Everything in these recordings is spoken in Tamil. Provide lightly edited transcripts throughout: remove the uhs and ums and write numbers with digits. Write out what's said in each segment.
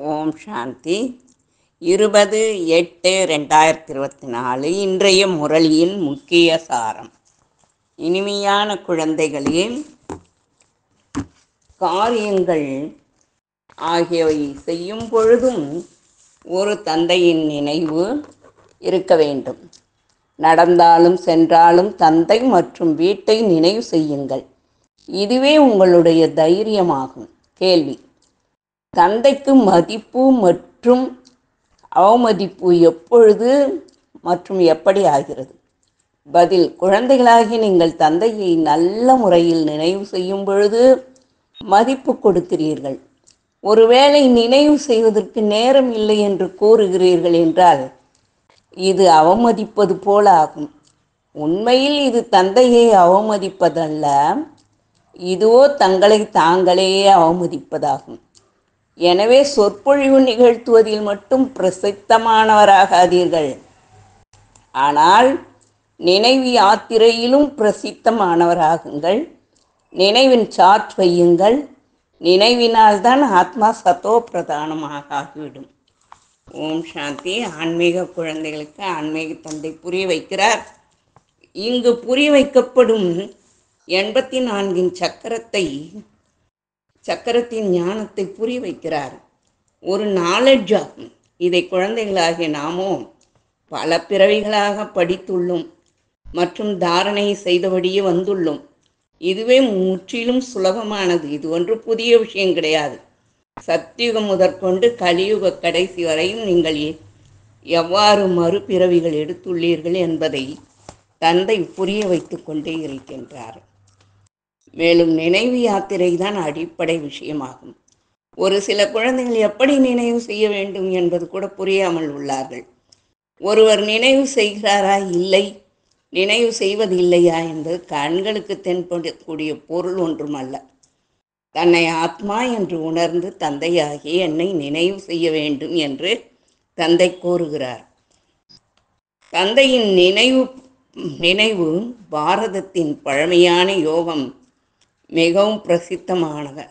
ஓம் சாந்தி. 20/8/2024 இன்றைய முரளியின் முக்கிய சாரம். இனிமையான குழந்தைகளே, காரியங்கள் ஆகியவை செய்யும் பொழுதும் ஒரு தந்தையின் நினைவு இருக்க வேண்டும். நடந்தாலும் சென்றாலும் தந்தை மற்றும் வீட்டை நினைவு செய்யுங்கள். இதுவே உங்களுடைய தைரியமாகும். கேள்வி: தந்தைக்கு மதிப்பு மற்றும் அவமதிப்பு எப்பொழுது மற்றும் எப்படி ஆகிறது? பதில்: குழந்தைகளாகி நீங்கள் தந்தையை நல்ல முறையில் நினைவு செய்யும் பொழுது மதிப்பு கொடுக்கிறீர்கள். ஒருவேளை நினைவு செய்வதற்கு நேரம் இல்லை என்று கூறுகிறீர்கள் என்றால் இது அவமதிப்பது போல ஆகும். உண்மையில் இது தந்தையை அவமதிப்பதல்ல, இதுவோ தங்களை தாங்களே அவமதிப்பதாகும். எனவே சொற்பொழிவு நிகழ்த்துவதில் மட்டும் பிரசித்தமானவராகாதீர்கள், ஆனால் நினைவு யாத்திரையிலும் பிரசித்தமானவராகுங்கள். நினைவின் சார்ஜ் வையுங்கள். நினைவினால் தான் ஆத்மா சத்தோ பிரதானமாக ஆகிவிடும். ஓம் சாந்தி. ஆன்மீக குழந்தைகளுக்கு ஆன்மீக தந்தை புரிய வைக்கிறார். இங்கு புரிய வைக்கப்படும் 84 சக்கரத்தின் ஞானத்தை புரிய வைக்கிறார். ஒரு நாலெட்ஜ் ஆகும். இதை குழந்தைகளாகிய நாமோ பல பிறவிகளாக படித்துள்ளோம் மற்றும் தாரணை செய்தபடியே வந்துள்ளோம். இதுவே முற்றிலும் சுலபமானது. இது ஒன்று புதிய விஷயம் கிடையாது. சத்தியுகம் முதற்கொண்டு கலியுக கடைசி வரையும் நீங்கள் எவ்வாறு மறுபிறவிகள் எடுத்துள்ளீர்கள் என்பதை தந்தை புரிய வைத்து கொண்டே இருக்கின்றார். மேலும் நினைவு யாத்திரை தான் அடிப்படை விஷயமாகும். ஒரு சில குழந்தைகள் எப்படி நினைவு செய்ய வேண்டும் என்பது கூட புரியாமல் உள்ளார்கள். ஒருவர் நினைவு செய்கிறாரா இல்லை, நினைவு செய்வது இல்லையா என்பது கண்களுக்கு தென்படக்கூடிய பொருள் ஒன்றுமல்ல. தன்னை ஆத்மா என்று உணர்ந்து தந்தையாகி என்னை நினைவு செய்ய வேண்டும் என்று தந்தை கூறுகிறார். தந்தையின் நினைவு பாரதத்தின் பழமையான யோகம் மிகவும் பிரசித்தமானவர்.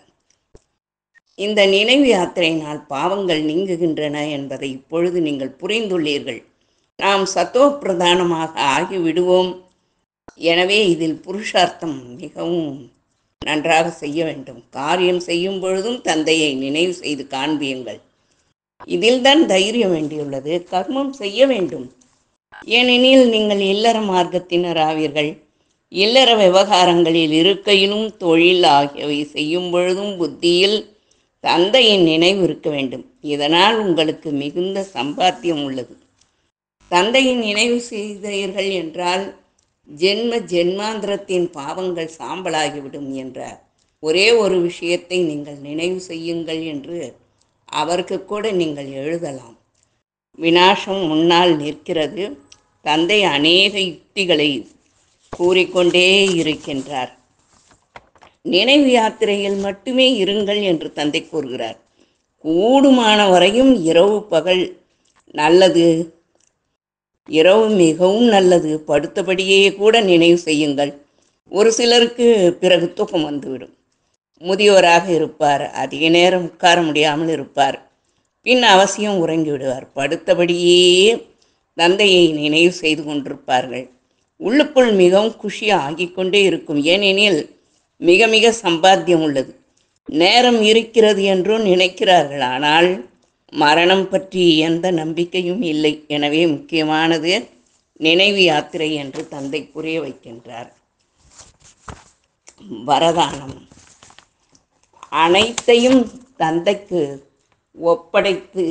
இந்த நினைவு யாத்திரையினால் பாவங்கள் நீங்குகின்றன என்பதை இப்பொழுது நீங்கள் புரிந்துள்ளீர்கள். நாம் சத்தோ பிரதானமாக ஆகிவிடுவோம். எனவே இதில் புருஷார்த்தம் மிகவும் நன்றாக செய்ய வேண்டும். காரியம் செய்யும் பொழுதும் தந்தையை நினைவு செய்து காண்பியுங்கள். இதில் தான் தைரியம் வேண்டியுள்ளது. கர்மம் செய்ய வேண்டும். ஏனெனில் நீங்கள் இல்லற மார்க்கத்தினர் ஆவீர்கள். இல்லற விவகாரங்களில் இருக்கையிலும் தொழில் ஆகியவை செய்யும் பொழுதும் புத்தியில் தந்தையின் நினைவு இருக்க வேண்டும். இதனால் உங்களுக்கு மிகுந்த சம்பாத்தியம் உள்ளது. தந்தையின் நினைவு செய்தீர்கள் என்றால் ஜென்மாந்திரத்தின் பாவங்கள் சாம்பலாகிவிடும் என்ற ஒரே ஒரு விஷயத்தை நீங்கள் நினைவு செய்யுங்கள் என்று அவருக்கு கூட நீங்கள் எழுதலாம். விநாசம் முன்னால் நிற்கிறது. தந்தை அநேக யுக்திகளை கூறிக்கொண்டே இருக்கின்றார். நினைவு யாத்திரையில் மட்டுமே இருங்கள் என்று தந்தை கூறுகிறார். கூடுமான வரையும் இரவு பகல் நல்லது, இரவு மிகவும் நல்லது. படுத்தபடியே கூட நினைவு செய்யுங்கள். ஒரு சிலருக்கு பிறகு தூக்கம் வந்துவிடும். முதியோராக இருப்பார், அதிக நேரம் உட்கார முடியாமல் இருப்பார், பின் அவசியம் உறங்கிவிடுவார். படுத்தபடியே தந்தையை நினைவு செய்து கொண்டிருப்பார்கள். உள்ளுக்குள் மிகவும் குஷி ஆகிக்கொண்டே இருக்கும். ஏனெனில் மிக மிக சம்பாத்தியம் உள்ளது. நேரம் இருக்கிறது என்றும் நினைக்கிறார்கள், ஆனால் மரணம் பற்றி எந்த நம்பிக்கையும் இல்லை. எனவே முக்கியமானது நினைவு யாத்திரை என்று தந்தை புரிய வைக்கின்றார். வரதானம்: அனைத்தையும் தந்தைக்கு ஒப்படைத்து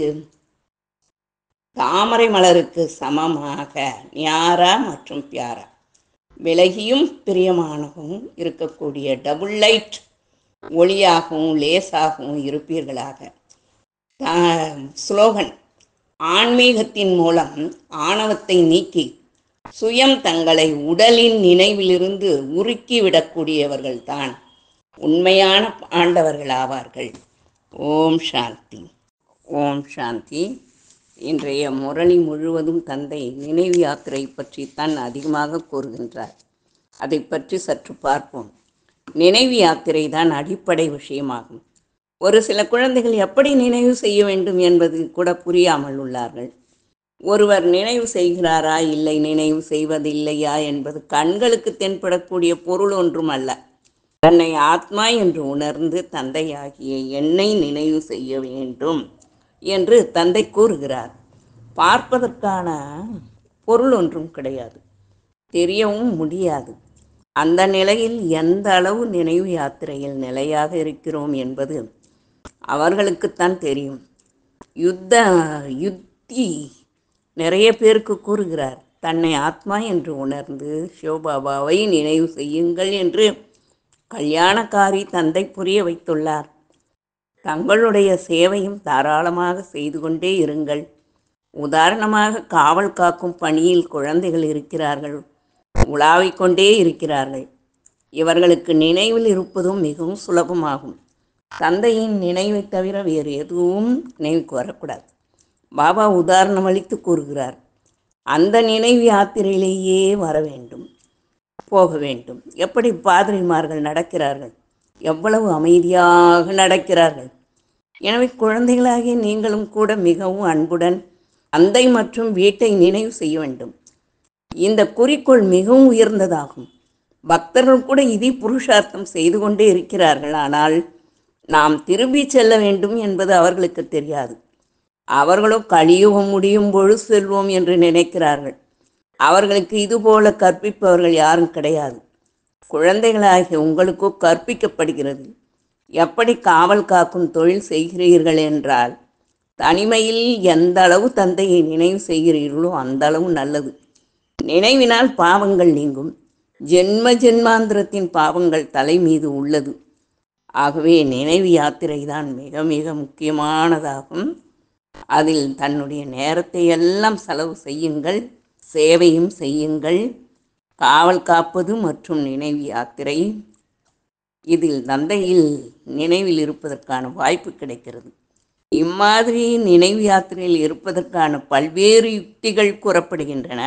தாமரை மலருக்கு சமமாக ஞாரா மற்றும் பியாரா, விலகியும் பிரியமானவும் இருக்கக்கூடிய டபுள் லைட் ஒளியாகவும் லேசாகவும் இருப்பீர்களாக. ஸ்லோகன்: ஆன்மீகத்தின் மூலம் ஆணவத்தை நீக்கி சுயம் தங்களை உடலின் நினைவிலிருந்து உருக்கிவிடக்கூடியவர்கள்தான் உண்மையான ஆண்டவர்கள் ஆவார்கள். ஓம் சாந்தி. ஓம் சாந்தி. இன்றைய முரளி முழுவதும் தந்தை நினைவு யாத்திரை பற்றி தான் அதிகமாக கூறுகின்றார். அதை பற்றி சற்று பார்ப்போம். நினைவு யாத்திரை தான் அடிப்படை விஷயமாகும். ஒரு சில குழந்தைகள் எப்படி நினைவு செய்ய வேண்டும் என்பது கூட புரியாமல் உள்ளார்கள். ஒருவர் நினைவு செய்கிறாரா இல்லை நினைவு செய்வதில்லையா என்பது கண்களுக்கு தென்படக்கூடிய பொருள் ஒன்றும் அல்ல. தன்னை ஆத்மா என்று உணர்ந்து தந்தையாகிய என்னை நினைவு செய்ய வேண்டும் என்று தந்தை கூறுகிறார். பார்ப்பதற்கான பொருள் ஒன்றும் கிடையாது, தெரியவும் முடியாது. அந்த நிலையில் எந்த அளவு நினைவு யாத்திரையில் நிலையாக இருக்கிறோம் என்பது அவர்களுக்குத்தான் தெரியும். யுத்தி நிறைய பேருக்கு கூறுகிறார், தன்னை ஆத்மா என்று உணர்ந்து சிவபாபாவை நினைவு செய்யுங்கள் என்று கல்யாணக்காரி தந்தை புரிய வைத்துள்ளார். தங்களுடைய சேவையும் தாராளமாக செய்து கொண்டே இருங்கள். உதாரணமாக காவல் காக்கும் பணியில் குழந்தைகள் இருக்கிறார்கள், உலாவிக் கொண்டே இருக்கிறார்கள். இவர்களுக்கு நினைவில் இருப்பதும் மிகவும் சுலபமாகும். தந்தையின் நினைவை தவிர வேறு எதுவும் நினைவுக்கு வரக்கூடாது. பாபா உதாரணம் அளித்து கூறுகிறார், அந்த நினைவு யாத்திரையிலேயே வர வேண்டும், போக வேண்டும். எப்படி பாதிரிமார்கள் நடக்கிறார்கள், எவ்வளவு அமைதியாக நடக்கிறார்கள். எனவே குழந்தைகளாகிய நீங்களும் கூட மிகவும் அன்புடன் தந்தை மற்றும் வீட்டை நினைவு செய்ய வேண்டும். இந்த குறிக்கோள் மிகவும் உயர்ந்ததாகும். பக்தர்கள் கூட இதை புருஷார்த்தம் செய்து கொண்டே இருக்கிறார்கள். ஆனால் நாம் திரும்பி செல்ல வேண்டும் என்பது அவர்களுக்கு தெரியாது. அவர்களோ கலியுகம் முடியும் பொழுது செல்வோம் என்று நினைக்கிறார்கள். அவர்களுக்கு இதுபோல கற்பிப்பவர்கள் யாரும் கிடையாது. குழந்தைகளாகிய உங்களுக்கோ கற்பிக்கப்படுகிறது. எப்படி காவல் காக்கும் தொழில் செய்கிறீர்கள் என்றால், தனிமையில் எந்த அளவு தந்தையை நினைவு செய்கிறீர்களோ அந்த அளவு நல்லது. நினைவினால் பாவங்கள் நீங்கும். ஜென்ம ஜென்மாந்திரத்தின் பாவங்கள் தலை மீது உள்ளது. ஆகவே நினைவு யாத்திரை தான் மிக மிக முக்கியமானதாகும். அதில் தன்னுடைய நேரத்தை எல்லாம் செலவு செய்யுங்கள், சேவையும் செய்யுங்கள். காவல் காப்பது மற்றும் நினைவு யாத்திரை, இதில் தந்தையில் நினைவில் இருப்பதற்கான வாய்ப்பு கிடைக்கிறது. இம்மாதிரி நினைவு யாத்திரையில் இருப்பதற்கான பல்வேறு யுக்திகள் கூறப்படுகின்றன.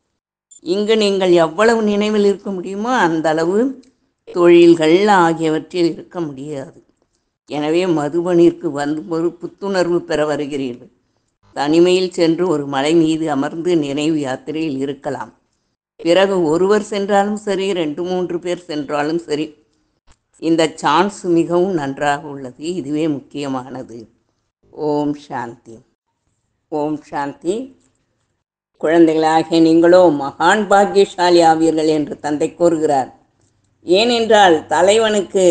இங்கு நீங்கள் எவ்வளவு நினைவில் இருக்க முடியுமோ அந்த அளவு தொழில்கள் ஆகியவற்றில் இருக்க முடியாது. எனவே மதுபனிற்கு வந்து ஒரு புத்துணர்வு பெற வருகிறீர்கள். தனிமையில் சென்று ஒரு மலை மீது அமர்ந்து நினைவு யாத்திரையில் இருக்கலாம். பிறகு ஒருவர் சென்றாலும் சரி, 2-3 பேர் சென்றாலும் சரி, இந்த சான்ஸ் மிகவும் நன்றாக உள்ளது. இதுவே முக்கியமானது. ஓம் சாந்தி. ஓம் சாந்தி. குழந்தைகளாகிய நீங்களோ மகான் பாக்கியசாலி ஆவீர்கள் என்று தந்தை கூறுகிறார். ஏனென்றால் தலைவனுக்கு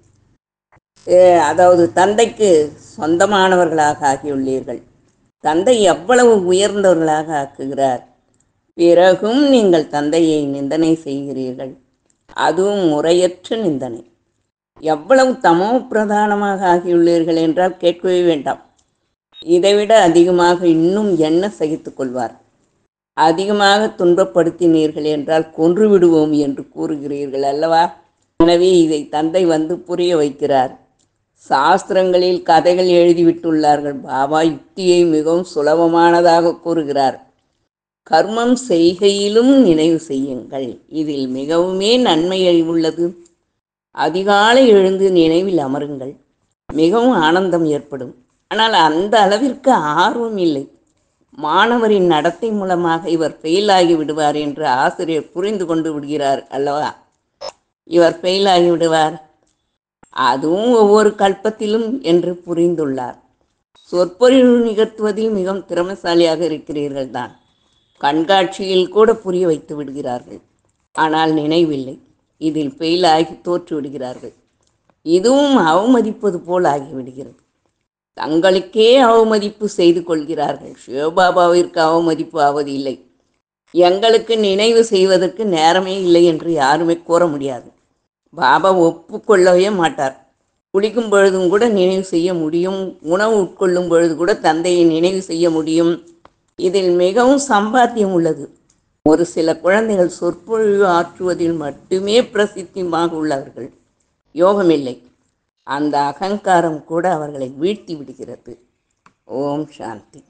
அதாவது தந்தைக்கு சொந்தமானவர்களாக ஆகியுள்ளீர்கள். தந்தை எவ்வளவு உயர்ந்தவர்களாக ஆக்குகிறார். பிறகும் நீங்கள் தந்தையை நிந்தனை செய்கிறீர்கள், அதுவும் முறையற்ற நிந்தனை. எவ்வளவு தமோ பிரதானமாக ஆகியுள்ளீர்கள் என்றால் கேட்கவே வேண்டாம். இதைவிட அதிகமாக இன்னும் என்ன சகித்து கொள்வார். அதிகமாக துன்பப்படுத்தினீர்கள் என்றால் கொன்று விடுவோம் என்று கூறுகிறீர்கள் அல்லவா? எனவே இதை தந்தை வந்து புரிய வைக்கிறார். சாஸ்திரங்களில் கதைகள் எழுதிவிட்டுள்ளார்கள். பாபா யுக்தியை மிகவும் சுலபமானதாக கூறுகிறார். கர்மம் செய்கையிலும் நினைவு செய்யுங்கள். இதில் மிகவுமே நன்மை உள்ளது. அதிகாலை எழுந்து நினைவில் அமருங்கள், மிகவும் ஆனந்தம் ஏற்படும். ஆனால் அந்த அளவிற்கு ஆர்வம் இல்லை. மாணவரின் நடத்தை மூலமாக இவர் ஃபெயில் ஆகி விடுவார் என்று ஆசிரியர் புரிந்து கொண்டு விடுகிறார் அல்லவா? இவர் ஃபெயில் ஆகி விடுவார், அதுவும் ஒவ்வொரு கல்பத்திலும் என்று புரிந்துள்ளார். சொற்பொழிவு நிகழ்த்துவதில் மிகவும் திறமைசாலியாக இருக்கிறீர்கள் தான். கண்காட்சியில் கூட புரிய வைத்து விடுகிறார்கள். ஆனால் நினைவில்லை. இதில் ஃபெயில் ஆகி தோற்று விடுகிறார்கள். இதுவும் அவமதிப்பது போல் ஆகிவிடுகிறது. தங்களுக்கே அவமதிப்பு செய்து கொள்கிறார்கள். சிவபாபாவிற்கு அவமதிப்பு ஆவது இல்லை. எங்களுக்கு நினைவு செய்வதற்கு நேரமே இல்லை என்று யாருமே கூற முடியாது. பாபா ஒப்புக்கொள்ளவே மாட்டார். குளிக்கும் பொழுதும் கூட நினைவு செய்ய முடியும். உணவு உட்கொள்ளும் பொழுது கூட தந்தையை நினைவு செய்ய முடியும். இதில் மிகவும் சம்பாத்தியம் உள்ளது. ஒரு சில குழந்தைகள் சொற்பொழிவு ஆற்றுவதில் மட்டுமே பிரசித்தியாக உள்ளவர்கள். யோகமில்லை. அந்த அகங்காரம் கூட அவர்களை வீழ்த்தி விடுகிறது. ஓம் சாந்தி.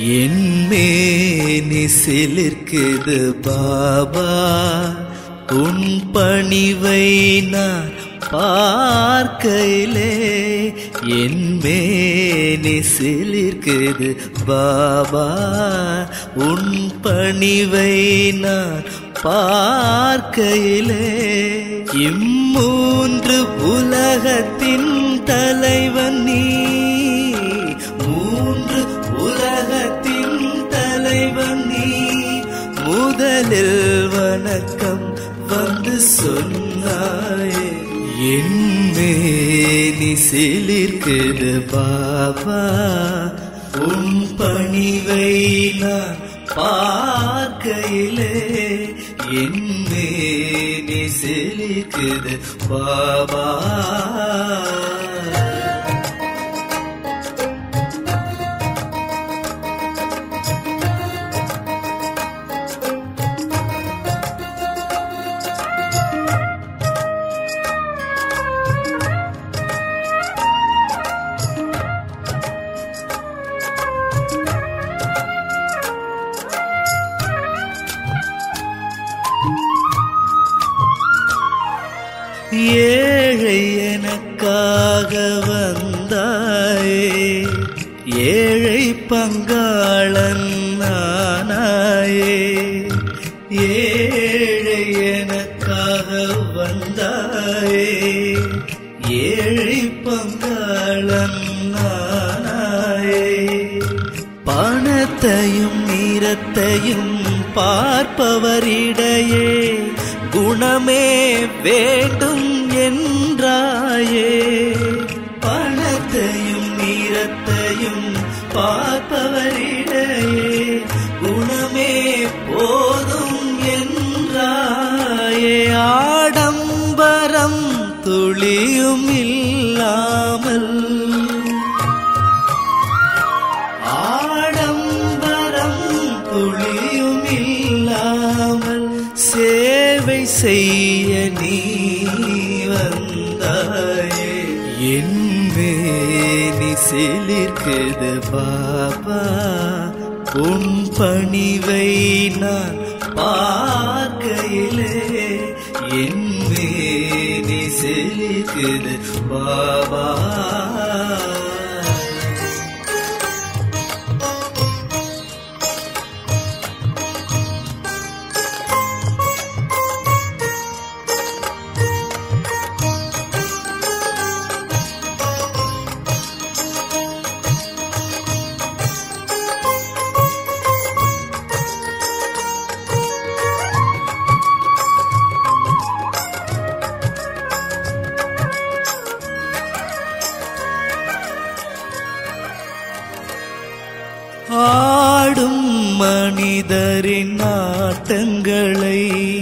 என் மேனி சிலிர்க்குது பாபா, உன் பணிவை நான் பார்க்கையிலே. என் மேனி சிலிர்க்குது பாபா, உன் பணிவை நான் பார்க்கையிலே. இம்மூன்று உலகத்தின் தலைவன் நீ, மூன்று உலகத்தின் தலைவன் நீ. முதலில் வணக்கம் வந்து சொன்னாயே, என் மேனி சிலிர்க்குது பாபா, உன் பணிவை நான் பார்க்கையிலே. என் மேனி சிலிர்க்குது பாபா. ஏழை எனக்காக வந்தாயே, ஏழை பங்காளன் நானாயே. ஏழை எனக்காக வந்தாயே, ஏழை பங்காளன் நானாயே. பணத்தையும் நிறத்தையும் பார்ப்பவரிடையே குணமே வேண்டும் என்றாயே. பணத்தையும் நிறத்தையும் பார்ப்பவரிடையே குணமே போதும் என்றாயே. ஆடம்பரம் துளியும் இல்லாமல், ஆடம்பரம் துளியும் இல்லாமல் சேவை செய்ய நீ வந்தாயே. என் மேனி சிலிர்க்குது பாபா, உன் பணிவை நான் பார்க்கையிலே. என் மேனி சிலிர்க்குது பாபா. ஆடும் மனிதரின் நாட்டங்களை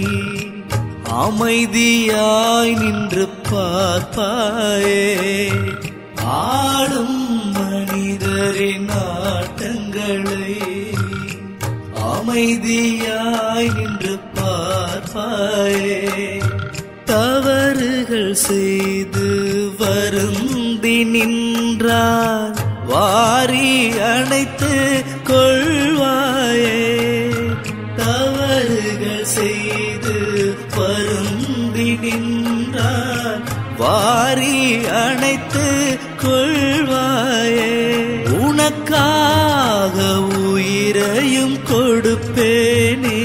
அமைதியாய் நின்று பார்ப்பாயே. ஆடும் மனிதரின் நாட்டங்களை அமைதியாய் நின்று பார்ப்பாயே. தவறுகள் செய்து வருந்தி நின்றார் வாரி அணைத்து கொள்வாயே. தவறுகள் செய்து வருந்தி நின்றார் வாரி அணைத்து கொள்வாயே. உனக்காக உயிரையும் கொடுப்பேனே,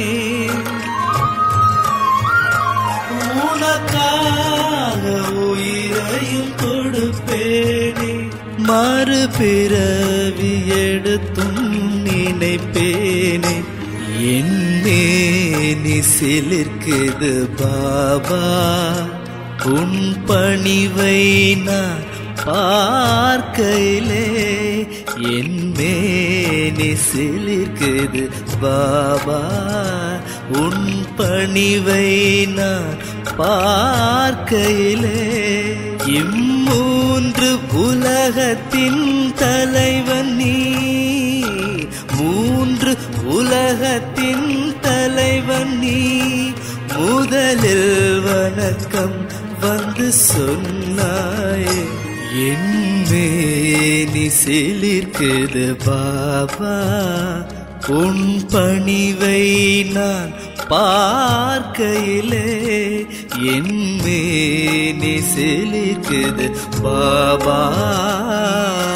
உனக்காக உயிரையும் கொடுப்பேனே. மறுபிறவி எடுத்தும் நினைப்பேனே. என் மேனி சிலிர்க்குது பாபா, உன் பணிவை நான் பார்க்கையிலே. என் மேனி சிலிர்க்குது பாபா, உன் பணிவை நான் பார்க்கையிலே. இம்மூன்று உலகத்தின் தலைவன் நீ, மூன்று உலகத்தின் தலைவன் நீ. முதலில் வணக்கம் வந்து சொன்னாயே, என் மேனி சிலிர்க்குது பாபா, உன் பணிவை நான் பார்க்கையிலே என் மேனி சிலிர்க்குது பாபா.